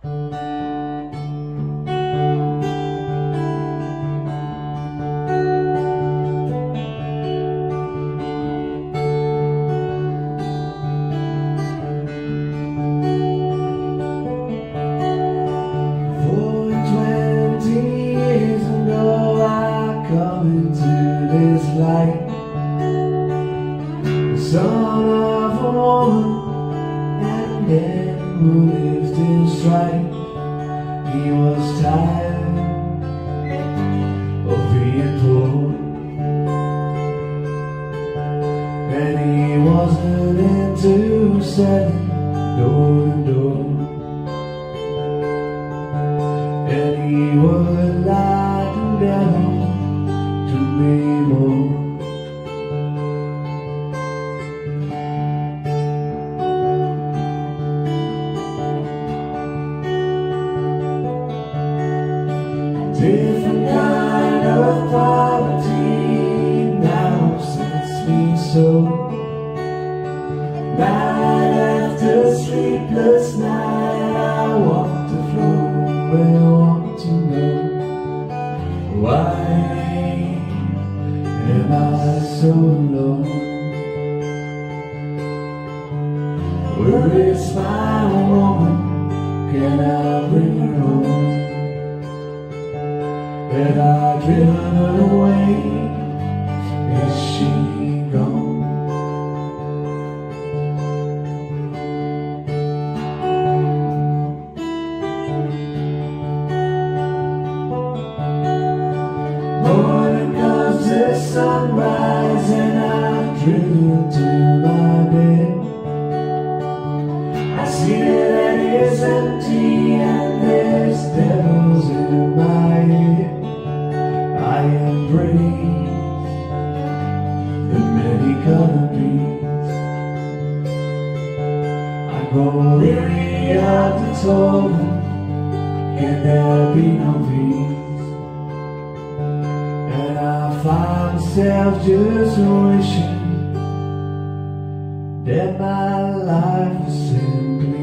Son of a woman and man who lived in strife. He was tired of being poor, and he wasn't into selling door to door, and he would lie to devil to me more. Different kind of poverty now upsets me so. Night after sleepless night, I walk the floor where I want to know why am I so alone? Where is my woman? Can I bring her home? Have I driven her away? Is she gone? Morning comes the sunrise and I'm driven to my bed. I see that it's empty and there's devils in my head. I embrace the many colored beats. I grow weary of the total. Can there be no peace? And I find myself just wishing that my life was simply